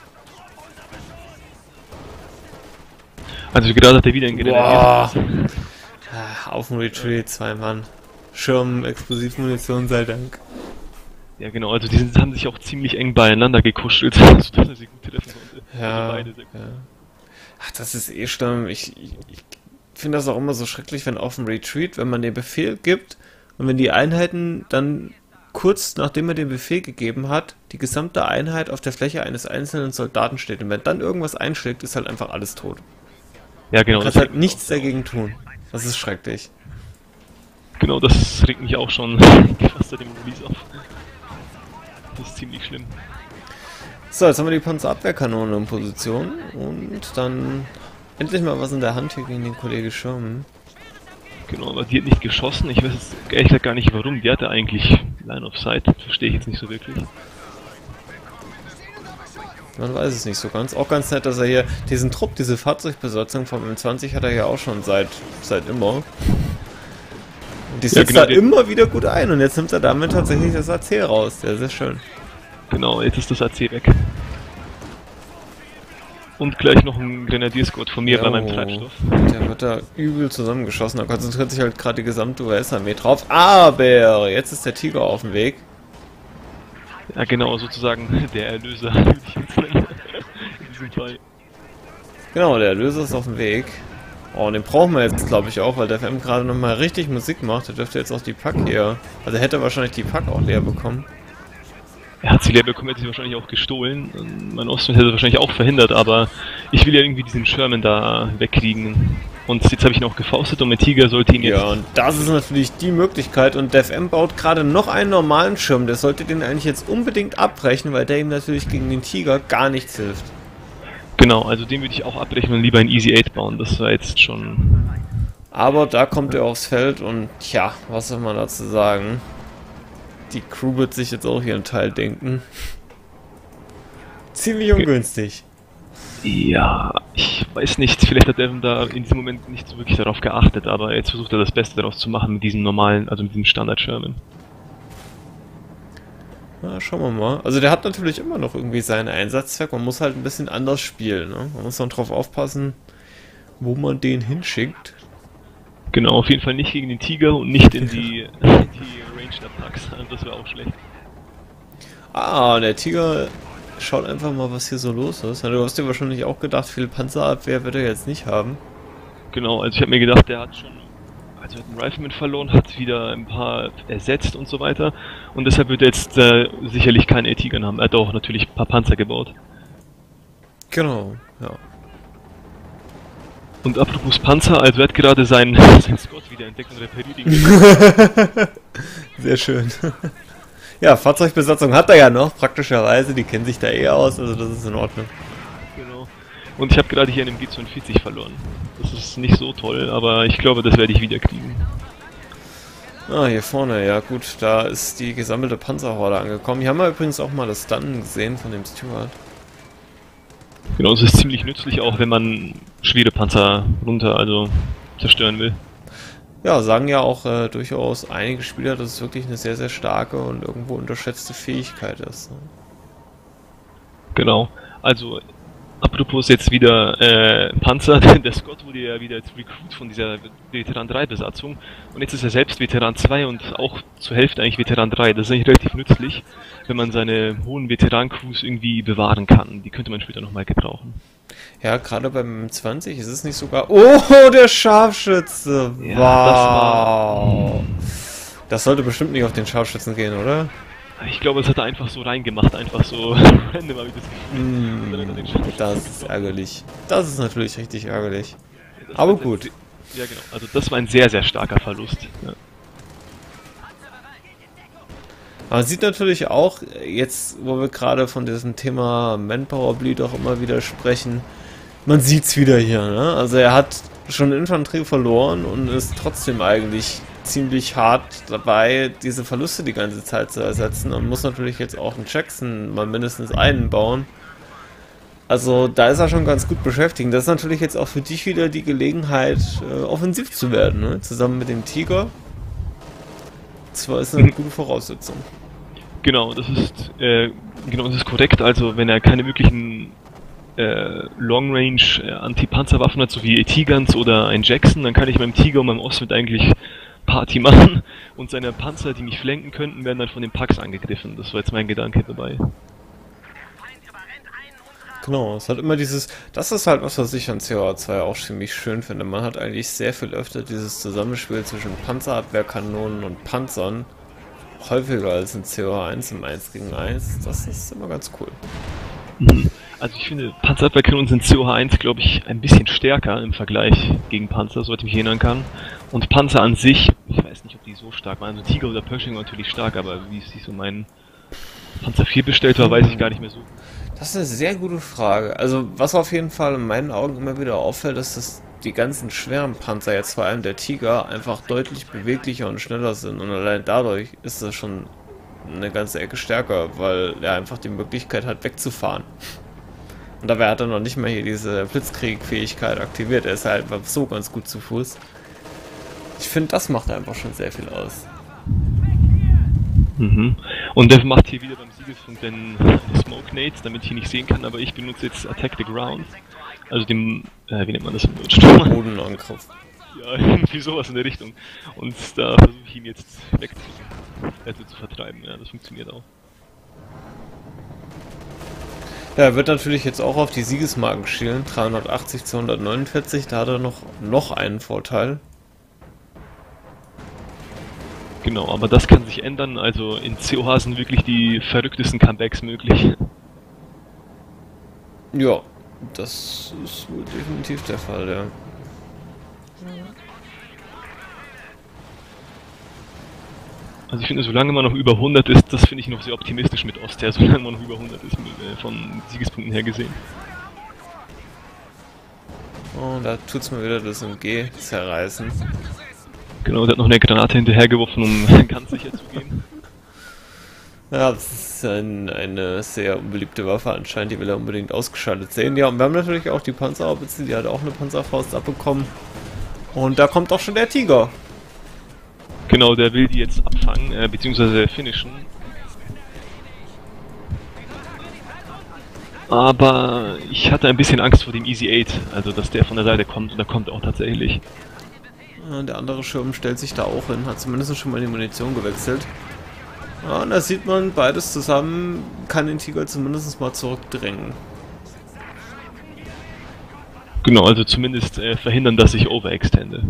Also gerade hat er wieder einen Grenadier. Auf dem Retreat, 2 Mann. Schirm, Explosivmunition, sei Dank. Ja genau, also die haben sich auch ziemlich eng beieinander gekuschelt, sodass er sie gut treffen konnte. Ja, also beide sehr gut. ja. Ach, das ist eh schlimm. Ich finde das auch immer so schrecklich, wenn auf dem Retreat, wenn man den Befehl gibt und wenn die Einheiten dann kurz nachdem er den Befehl gegeben hat, die gesamte Einheit auf der Fläche eines einzelnen Soldaten steht. Und wenn dann irgendwas einschlägt, ist halt einfach alles tot. Ja genau. Du kannst halt nichts dagegen tun. Das ist schrecklich. Genau, das regt mich auch schon fast seit dem Release auf. Das ist ziemlich schlimm. So, jetzt haben wir die Panzerabwehrkanone in Position und dann endlich mal was in der Hand hier gegen den Kollegen Schirm. Genau, aber die hat nicht geschossen. Ich weiß jetzt ehrlich gesagt gar nicht warum. Die hatte eigentlich Line of Sight. Verstehe ich jetzt nicht so wirklich. Man weiß es nicht so ganz. Auch ganz nett, dass er hier diesen Trupp, diese Fahrzeugbesatzung vom M20 hat er ja auch schon seit immer. Und die setzt da immer wieder gut ein und jetzt nimmt er damit tatsächlich das AC raus. Ja, sehr schön. Genau, jetzt ist das AC weg. Und gleich noch ein Grenadiersquad von mir bei meinem Treibstoff. Der wird da übel zusammengeschossen, da konzentriert sich halt gerade die gesamte US-Armee drauf. Aber jetzt ist der Tiger auf dem Weg. Ja genau, sozusagen der Erlöser, würde ich jetzt nennen. In diesem Fall. Genau, der Erlöser ist auf dem Weg. Oh, und den brauchen wir jetzt, glaube ich, auch, weil der FM gerade nochmal richtig Musik macht. Der dürfte jetzt auch die Pack hier... Also er hätte wahrscheinlich die Pack auch leer bekommen. Er hat sie leer bekommen, hätte sie wahrscheinlich auch gestohlen. Mein Ostwind hätte wahrscheinlich auch verhindert, aber ich will ja irgendwie diesen Sherman da wegkriegen. Und jetzt habe ich ihn auch gefaustet und mein Tiger sollte ihn jetzt... Ja, und das ist natürlich die Möglichkeit. Und der FM baut gerade noch einen normalen Schirm. Der sollte den eigentlich jetzt unbedingt abbrechen, weil der ihm natürlich gegen den Tiger gar nichts hilft. Genau, also den würde ich auch abbrechen und lieber ein Easy 8 bauen. Das war jetzt schon... Aber da kommt er aufs Feld und tja, was soll man dazu sagen? Die Crew wird sich jetzt auch ihren Teil denken. Ziemlich ungünstig. Ja, ich weiß nicht, vielleicht hat Devin da in diesem Moment nicht so wirklich darauf geachtet, aber jetzt versucht er das Beste daraus zu machen mit diesem normalen, also mit diesem Standard-Sherman. Na, schauen wir mal. Also der hat natürlich immer noch irgendwie seinen Einsatzzweck. Man muss halt ein bisschen anders spielen, ne? Man muss dann drauf aufpassen, wo man den hinschickt. Genau, auf jeden Fall nicht gegen den Tiger und nicht in die Range der Pucks. Das wäre auch schlecht. Ah, der Tiger schaut einfach mal, was hier so los ist. Du hast dir wahrscheinlich auch gedacht, viel Panzerabwehr wird er jetzt nicht haben. Genau, also ich habe mir gedacht, der hat schon, also er hat einen Rifleman verloren, hat wieder ein paar ersetzt und so weiter. Und deshalb wird er jetzt sicherlich keine Tigern haben. Er hat auch natürlich ein paar Panzer gebaut. Genau, ja. Und apropos Panzer, also er hat gerade seinen Scott wiederentdeckt und repariert ihn. Sehr schön. Ja, Fahrzeugbesatzung hat er ja noch, praktischerweise, die kennen sich da eh aus, also das ist in Ordnung. Genau. Und ich habe gerade hier einen G42 verloren. Das ist nicht so toll, aber ich glaube, das werde ich wieder kriegen. Ah, hier vorne, ja gut, da ist die gesammelte Panzerhorde angekommen. Hier haben wir übrigens auch mal das Stunnen gesehen von dem Steward. Genau, es ist ziemlich nützlich, auch wenn man schwere Panzer also zerstören will. Ja, sagen ja auch durchaus einige Spieler, dass es wirklich eine sehr, sehr starke und irgendwo unterschätzte Fähigkeit ist. Ne? Genau, also apropos jetzt wieder Panzer, der Scott wurde ja wieder als Recruit von dieser Veteran 3 Besatzung und jetzt ist er selbst Veteran 2 und auch zur Hälfte eigentlich Veteran 3. Das ist eigentlich relativ nützlich, wenn man seine hohen Veteran-Crews irgendwie bewahren kann. Die könnte man später nochmal gebrauchen. Ja, gerade beim 20 ist es nicht sogar... Oh, der Scharfschütze! Ja, wow! Das sollte bestimmt nicht auf den Scharfschützen gehen, oder? Ich glaube, das hat er einfach so reingemacht, einfach so random habe ich das Gefühl. Das ist ärgerlich. Das ist natürlich richtig ärgerlich. Aber gut. Ja, genau. Also das war ein sehr, sehr starker Verlust. Ja. Man sieht natürlich auch, jetzt wo wir gerade von diesem Thema Manpower Bleed auch immer wieder sprechen, man sieht's wieder hier, ne? Also er hat schon Infanterie verloren und ist trotzdem eigentlich ziemlich hart dabei, diese Verluste die ganze Zeit zu ersetzen und muss natürlich jetzt auch einen Jackson mal mindestens einen bauen. Also da ist er schon ganz gut beschäftigt. Das ist natürlich jetzt auch für dich wieder die Gelegenheit, offensiv zu werden, ne? Zusammen mit dem Tiger. Das ist eine gute Voraussetzung. Genau, das ist korrekt. Also wenn er keine wirklichen Long-Range Anti-Panzerwaffen hat, so wie Tigans oder ein Jackson, dann kann ich meinem Tiger und meinem Oswald eigentlich Party machen und seine Panzer, die mich flanken könnten, werden dann von den Pucks angegriffen. Das war jetzt mein Gedanke dabei. Genau, es hat immer dieses, das ist halt was ich an COA2 auch ziemlich schön finde. Man hat eigentlich sehr viel öfter dieses Zusammenspiel zwischen Panzerabwehrkanonen und Panzern, häufiger als in COA1 im 1 gegen 1. Das ist immer ganz cool. Also ich finde, Panzerabwehrkanonen sind COH1, glaube ich, ein bisschen stärker im Vergleich gegen Panzer, soweit ich mich erinnern kann. Und Panzer an sich, ich weiß nicht, ob die so stark waren. Also Tiger oder Pershing war natürlich stark, aber wie sich so mein Panzer 4 bestellt war, weiß ich gar nicht mehr so. Das ist eine sehr gute Frage. Also was auf jeden Fall in meinen Augen immer wieder auffällt, ist, dass die ganzen schweren Panzer, jetzt vor allem der Tiger, einfach deutlich beweglicher und schneller sind. Und allein dadurch ist das schon eine ganze Ecke stärker, weil er einfach die Möglichkeit hat, wegzufahren. Und dabei hat er noch nicht mal hier diese Blitzkrieg-Fähigkeit aktiviert. Er ist halt einfach so ganz gut zu Fuß. Ich finde, das macht einfach schon sehr viel aus. Mhm. Und der macht hier wieder beim Siegesfunk den Smoke Nades, damit ich ihn nicht sehen kann, aber ich benutze jetzt Attack the Ground. Also dem, wie nennt man das im Deutschen? Bodenangriff. Ja, irgendwie sowas in der Richtung. Und da versuche ich ihn jetzt zu vertreiben. Ja, das funktioniert auch. Ja, er wird natürlich jetzt auch auf die Siegesmarken schielen. 380 zu 149, da hat er noch einen Vorteil. Genau, aber das kann sich ändern. Also in COH sind wirklich die verrücktesten Comebacks möglich. Ja, das ist wohl definitiv der Fall, ja. Also ich finde, solange man noch über 100 ist, das finde ich noch sehr optimistisch mit Oster, solange man noch über 100 ist, von Siegespunkten her gesehen. Oh, da tut's mir wieder das MG zerreißen. Genau, der hat noch eine Granate hinterhergeworfen, um ganz sicher zu gehen. Ja, das ist eine sehr unbeliebte Waffe anscheinend, die will er unbedingt ausgeschaltet sehen. Ja, und wir haben natürlich auch die Panzerhaubitze, die hat auch eine Panzerfaust abbekommen. Und da kommt auch schon der Tiger. Genau, der will die jetzt abfangen, beziehungsweise finishen. Aber ich hatte ein bisschen Angst vor dem Easy 8, also dass der von der Seite kommt und er kommt auch tatsächlich. Der andere Schirm stellt sich da auch hin, hat zumindest schon mal die Munition gewechselt. Ja, und da sieht man, beides zusammen kann den Tiger zumindest mal zurückdrängen. Genau, also zumindest verhindern, dass ich overextende.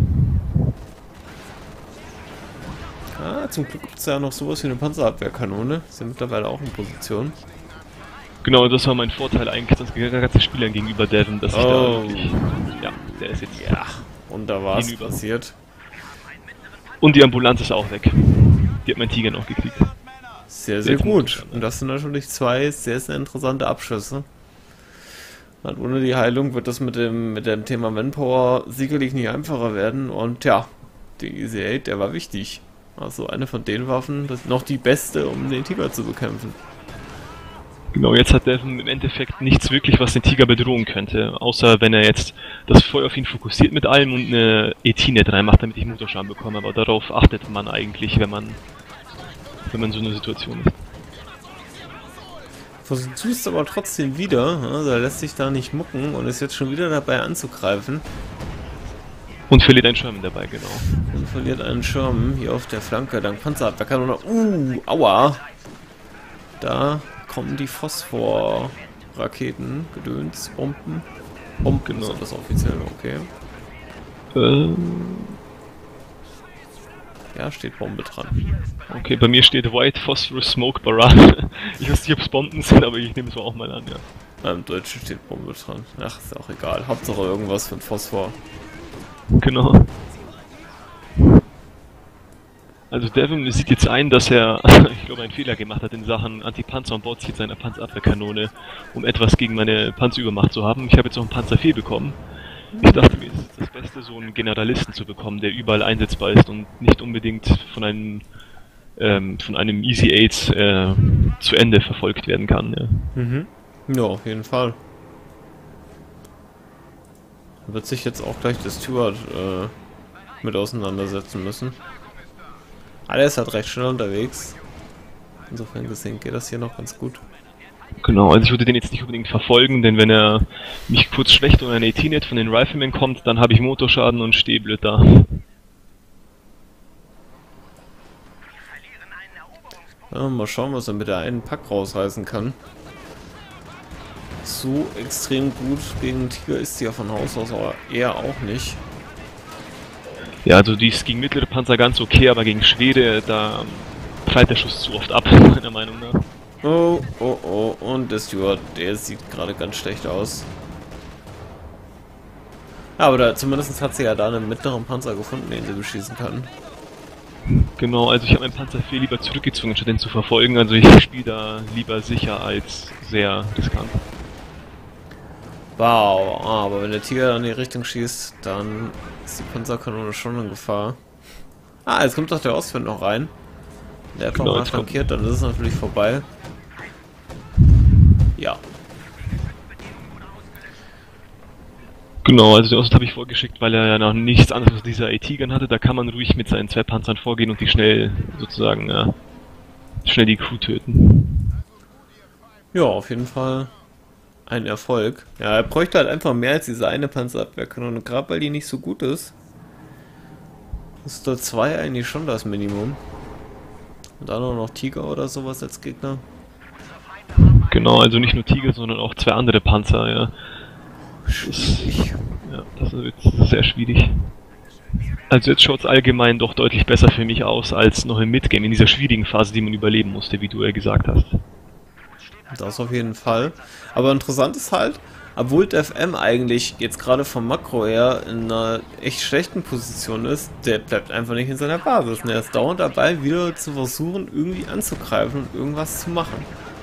Ja, zum Glück gibt es ja noch sowas wie eine Panzerabwehrkanone. Ist ja mittlerweile auch in Position. Genau, das war mein Vorteil eigentlich das ganze Spielern gegenüber Devin, dass ich da wirklich... Ja, der ist jetzt... Ja, und da war es passiert. Und die Ambulanz ist auch weg. Die hat mein Tiger noch gekriegt. Sehr, sehr gut. Und das sind natürlich zwei sehr, sehr interessante Abschüsse. Und ohne die Heilung wird das mit dem Thema Manpower sicherlich nicht einfacher werden. Und ja, der Easy 8, der war wichtig. Also eine von den Waffen, das ist noch die beste, um den Tiger zu bekämpfen. Genau, jetzt hat Devin im Endeffekt nichts wirklich, was den Tiger bedrohen könnte. Außer wenn er jetzt das Feuer auf ihn fokussiert mit allem und eine ET-Net reinmacht, damit ich Motorschaden bekomme. Aber darauf achtet man eigentlich, wenn man in so einer Situation ist. Versuchst aber trotzdem wieder, also er lässt sich da nicht mucken und ist jetzt schon wieder dabei anzugreifen. Und verliert einen Schirm dabei, genau. Und verliert einen Schirm hier auf der Flanke, dank Panzerabwehrkanone. Aua! Da kommen die Phosphor-Raketen, Gedöns, Bomben. Bomben, genau. Ist das offiziell, okay. Ja, steht Bombe dran. Okay, bei mir steht White Phosphorus Smoke Barrage. Ich weiß nicht, ob es Bomben sind, aber ich nehme es auch mal an, ja. Im Deutschen steht Bombe dran. Ach, ist auch egal. Hauptsache irgendwas mit Phosphor. Genau. Also Devin sieht jetzt ein, dass er, ich glaube, einen Fehler gemacht hat in Sachen Anti-Panzer und baut sich jetzt eine Panzerabwehrkanone, um etwas gegen meine Panzerübermacht zu haben. Ich habe jetzt auch einen Panzerfehl bekommen. Ich dachte mir, es ist das Beste, so einen Generalisten zu bekommen, der überall einsetzbar ist und nicht unbedingt von einem Easy 8 zu Ende verfolgt werden kann. Ja, ja, auf jeden Fall. Da wird sich jetzt auch gleich der Steward mit auseinandersetzen müssen. Aber er ist halt recht schnell unterwegs. Insofern gesehen geht das hier noch ganz gut. Genau, also ich würde den jetzt nicht unbedingt verfolgen, denn wenn er mich kurz schwächt und eine ET-Net von den Riflemen kommt, dann habe ich Motorschaden und stehe blöd da. Ja, mal schauen, was er mit der einen Pack rausreißen kann. So extrem gut gegen Tiger ist sie ja von Haus aus aber eher auch nicht. Ja, also die ist gegen mittlere Panzer ganz okay, aber gegen schwere, da prallt der Schuss zu oft ab, meiner Meinung nach. Oh, oh, oh, und der Steward, der sieht gerade ganz schlecht aus. Ja, aber da, zumindest hat sie ja da einen mittleren Panzer gefunden, den sie beschießen kann. Genau, also ich habe meinen Panzer viel lieber zurückgezogen, statt den zu verfolgen. Also ich spiele da lieber sicher als sehr riskant. Wow, aber wenn der Tiger in die Richtung schießt, dann ist die Panzerkanone schon in Gefahr. Ah, jetzt kommt doch der Ostwind noch rein. Der hat noch mal flankiert, dann ist es natürlich vorbei. Ja. Genau, also den Ost habe ich vorgeschickt, weil er ja noch nichts anderes als dieser AT-Gun hatte. Da kann man ruhig mit seinen 2 Panzern vorgehen und die schnell, sozusagen, schnell die Crew töten. Ja, auf jeden Fall ein Erfolg. Ja, er bräuchte halt einfach mehr als diese eine Panzerabwehrkanone, gerade weil die nicht so gut ist. Ist da 2 eigentlich schon das Minimum. Und dann auch noch Tiger oder sowas als Gegner. Genau, also nicht nur Tiger, sondern auch 2 andere Panzer, ja. Schwierig. Das wird sehr schwierig. Also jetzt schaut es allgemein doch deutlich besser für mich aus als noch im Midgame, in dieser schwierigen Phase, die man überleben musste, wie du ja gesagt hast. Das auf jeden Fall. Aber interessant ist halt, obwohl der FM eigentlich jetzt gerade vom Makro her in einer echt schlechten Position ist, der bleibt einfach nicht in seiner Basis. Und er ist dauernd dabei, wieder zu versuchen, irgendwie anzugreifen und irgendwas zu machen.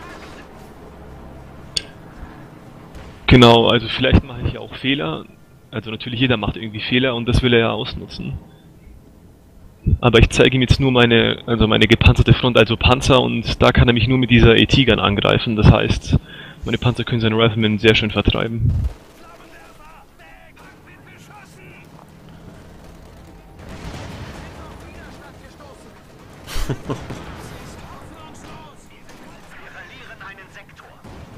Genau, also vielleicht mache ich ja auch Fehler. Also natürlich jeder macht irgendwie Fehler und das will er ja ausnutzen. Aber ich zeige ihm jetzt nur meine gepanzerte Front, also Panzer, und da kann er mich nur mit dieser AT-Gun angreifen. Das heißt, meine Panzer können seine Riflemen sehr schön vertreiben.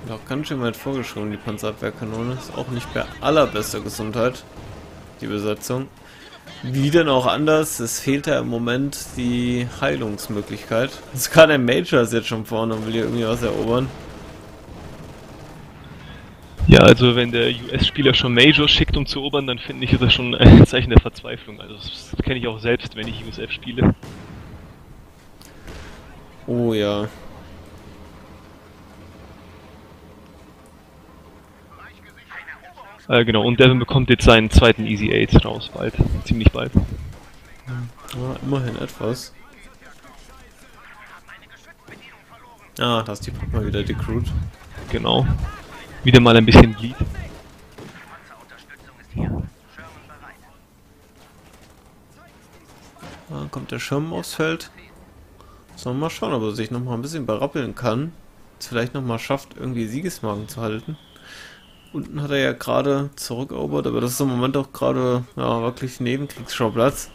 Noch ganz schön weit vorgeschoben, die Panzerabwehrkanone. Ist auch nicht bei allerbester Gesundheit, die Besetzung. Wie denn auch anders, es fehlt ja im Moment die Heilungsmöglichkeit. Sogar der Major ist jetzt schon vorne und will hier irgendwie was erobern. Ja, also wenn der US-Spieler schon Major schickt, um zu erobern, dann finde ich das schon ein Zeichen der Verzweiflung. Also das kenne ich auch selbst, wenn ich USF spiele. Oh ja. Genau, und Devin bekommt jetzt seinen zweiten Easy 8 raus, bald. Ziemlich bald. Ja, immerhin etwas. Ah, da ist die Puppe mal wieder decrewt. Genau. Wieder mal ein bisschen Bleed. Da kommt der Schirm aufs Feld. Sollen wir mal schauen, ob er sich noch mal ein bisschen berappeln kann. Es vielleicht noch mal schafft, irgendwie Siegesmagen zu halten. Unten hat er ja gerade zurückerobert, aber das ist im Moment auch gerade ja, wirklich Nebenkriegsschauplatz.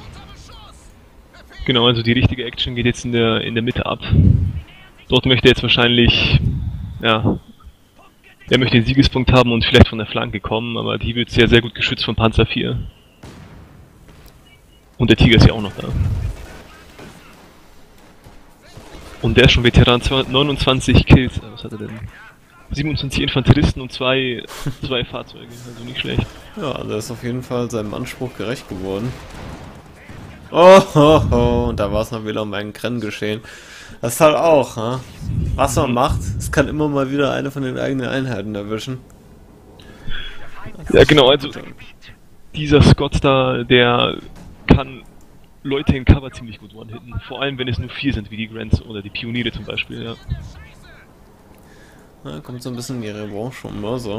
Genau, also die richtige Action geht jetzt in der Mitte ab. Dort möchte er jetzt wahrscheinlich, ja, er möchte den Siegespunkt haben und vielleicht von der Flanke kommen, aber die wird sehr, sehr gut geschützt vom Panzer 4. Und der Tiger ist ja auch noch da. Und der ist schon Veteran, 229 Kills, was hat er denn? 27 Infanteristen und zwei Fahrzeuge, also nicht schlecht. Ja, der ist auf jeden Fall seinem Anspruch gerecht geworden. Oh, ho, ho. Und da war es noch wieder um einen Rennen geschehen. Das ist halt auch, ha? Was man macht, es kann immer mal wieder eine von den eigenen Einheiten erwischen. Ja genau, also dieser Scott da, der kann Leute in Cover ziemlich gut one-hitten. Vor allem wenn es nur 4 sind, wie die Grants oder die Pioniere zum Beispiel, ja. Da kommt so ein bisschen die Revanche vom Mörser.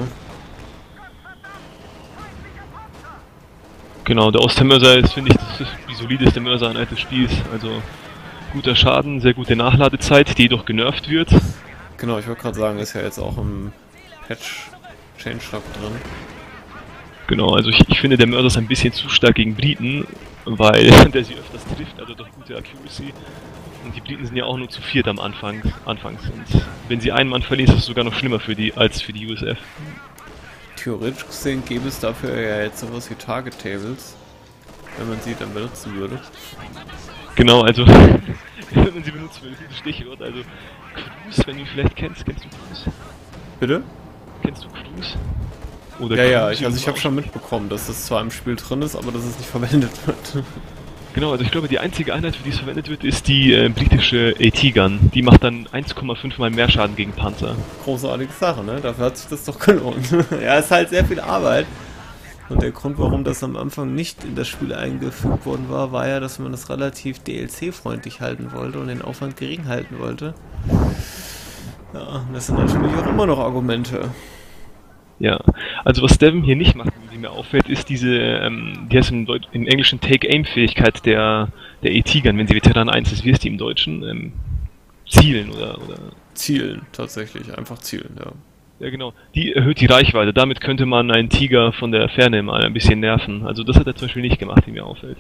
Genau, der Ostermörser ist, finde ich, das ist die solideste Mörser-Einheit des Spiels. Also guter Schaden, sehr gute Nachladezeit, die jedoch genervt wird. Genau, ich wollte gerade sagen, ist ja jetzt auch im Patch Changelog drin. Genau, also ich finde, der Mörser ist ein bisschen zu stark gegen Briten, weil der sie öfters trifft, also durch gute Accuracy. Und die Briten sind ja auch nur zu 4 am anfangs. Und wenn sie einen Mann verlieren, ist es sogar noch schlimmer für die als für die USF. Theoretisch gesehen gäbe es dafür ja jetzt sowas wie Target Tables, wenn man sie dann benutzen würde. Genau, also wenn man sie benutzt, für ein gutes Stichwort. Also Cruz, wenn du ihn vielleicht kennst du Cruz? Bitte? Kennst du Cruz? Oder Ja, Cruz ja, ich habe schon mitbekommen, dass das zwar im Spiel drin ist, aber dass es nicht verwendet wird. Genau, also ich glaube, die einzige Einheit, für die es verwendet wird, ist die britische AT-Gun. Die macht dann 1,5 mal mehr Schaden gegen Panzer. Großartige Sache, ne? Dafür hat sich das doch gelohnt. Ja, ist halt sehr viel Arbeit. Und der Grund, warum das am Anfang nicht in das Spiel eingefügt worden war, war ja, dass man das relativ DLC-freundlich halten wollte und den Aufwand gering halten wollte. Ja, das sind natürlich auch immer noch Argumente. Ja, also was Devin hier nicht macht, wie mir auffällt, ist diese, die heißt im Englischen Take-Aim-Fähigkeit der AT-Gun, wenn sie Veteran 1 ist, wie ist die im Deutschen? Zielen oder... Zielen, tatsächlich, einfach zielen, ja. Ja genau, die erhöht die Reichweite, damit könnte man einen Tiger von der Ferne mal ein bisschen nerven. Also das hat er zum Beispiel nicht gemacht, wie mir auffällt.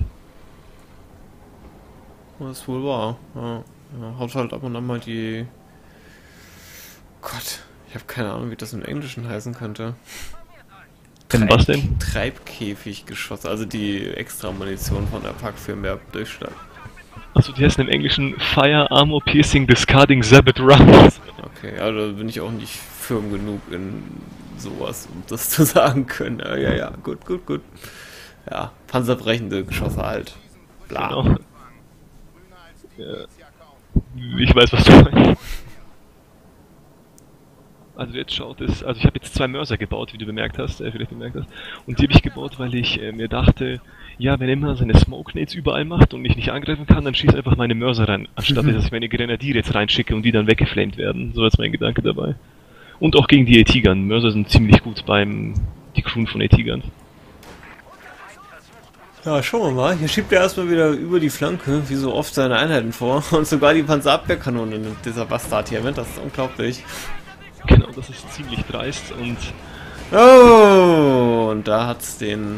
Das ist wohl wahr, ja. Ja, haut halt ab und an mal die... Gott... Ich habe keine Ahnung, wie das im Englischen heißen könnte. Was denn? Treibkäfiggeschosse, also die extra Munition von der Pack für mehr Durchschlag. Achso, die heißen im Englischen Fire Armor Piercing Discarding Zabit Rounds. Okay, also da bin ich auch nicht firm genug in sowas, um das zu sagen können. Ja, gut. Ja, panzerbrechende Geschosse halt. Bla. Genau. Ja. Ich weiß, was du meinst. Also jetzt schaut es, also ich habe jetzt 2 Mörser gebaut, wie du bemerkt hast, vielleicht bemerkt hast. Und die habe ich gebaut, weil ich mir dachte, ja, wenn er immer seine Smoke Nades überall macht und mich nicht angreifen kann, dann schieß einfach meine Mörser rein, anstatt dass ich meine Grenadiere jetzt reinschicke und die dann weggeflamed werden. So ist mein Gedanke dabei. Und auch gegen die AT-Gun. Mörser sind ziemlich gut beim Decrewen von AT-Guns. Ja, schauen wir mal. Hier schiebt er erstmal wieder über die Flanke, wie so oft, seine Einheiten vor. Und sogar die Panzerabwehrkanone nimmt dieser Bastard hier mit. Das ist unglaublich. Genau, das ist ziemlich dreist und... Oh, und da hat's den...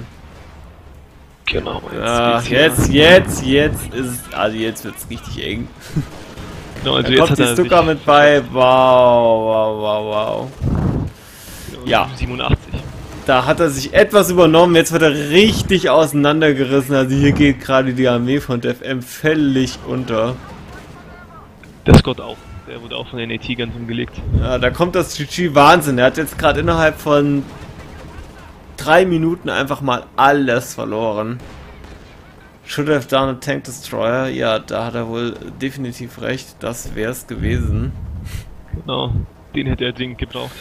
Genau, jetzt ist es... Also jetzt wird's richtig eng. Genau, also Da jetzt kommt hat die er Stuka sich, mit bei. Wow, wow, wow, wow. genau, Ja. 87. Da hat er sich etwas übernommen, jetzt wird er richtig auseinandergerissen. Also hier geht gerade die Armee von DFM völlig unter. Der Scott auch. Der wurde auch von den AT ganz umgelegt. Ja, da kommt das GG Wahnsinn. Er hat jetzt gerade innerhalb von 3 Minuten einfach mal alles verloren. Should have done a Tank Destroyer. Ja, da hat er wohl definitiv recht. Das wäre es gewesen. Genau, den hätte er dringend gebraucht.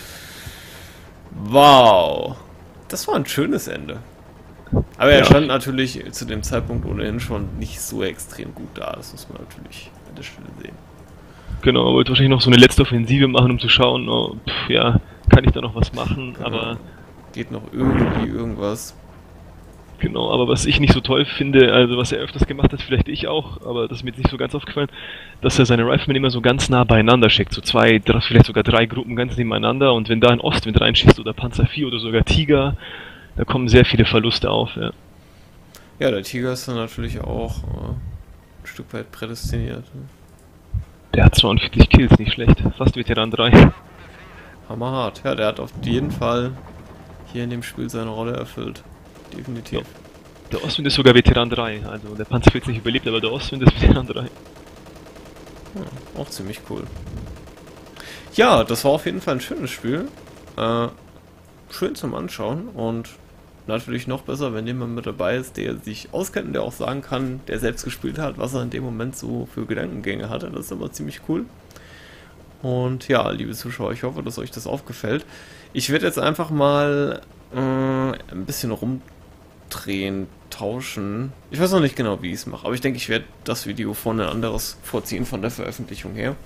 Wow. Das war ein schönes Ende. Aber er Ja. stand natürlich zu dem Zeitpunkt ohnehin schon nicht so extrem gut da. Das muss man natürlich an der Stelle sehen. Genau, er wollte wahrscheinlich noch so eine letzte Offensive machen, um zu schauen, oh, ja, kann ich da noch was machen, Ja. aber Geht noch irgendwie irgendwas. genau, aber was ich nicht so toll finde, also was er öfters gemacht hat, vielleicht ich auch, aber das ist mir jetzt nicht so ganz aufgefallen, dass er seine Riflemen immer so ganz nah beieinander schickt, so 2, vielleicht sogar 3 Gruppen ganz nebeneinander, und wenn da ein Ostwind reinschießt oder Panzer IV oder sogar Tiger, da kommen sehr viele Verluste auf, ja. Ja, der Tiger ist dann natürlich auch ein Stück weit prädestiniert. Der hat 42 Kills, nicht schlecht, fast Veteran 3. Hammerhart. Ja, der hat auf jeden Fall hier in dem Spiel seine Rolle erfüllt. Definitiv. Der Ostwind ist sogar Veteran 3, also der Panzer IV nicht überlebt, aber der Ostwind ist Veteran 3. Ja, auch ziemlich cool. Ja, das war auf jeden Fall ein schönes Spiel. Schön zum Anschauen und natürlich noch besser, wenn jemand mit dabei ist, der sich auskennt und der auch sagen kann, der selbst gespielt hat, was er in dem Moment so für Gedankengänge hatte. Das ist immer ziemlich cool. Und ja, liebe Zuschauer, ich hoffe, dass euch das aufgefällt. Ich werde jetzt einfach mal ein bisschen rumdrehen, tauschen. Ich weiß noch nicht genau, wie ich es mache, aber ich denke, ich werde das Video von ein anderes vorziehen von der Veröffentlichung her.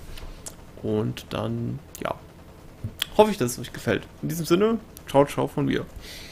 Und dann, ja, hoffe ich, dass es euch gefällt. In diesem Sinne, ciao, ciao von mir.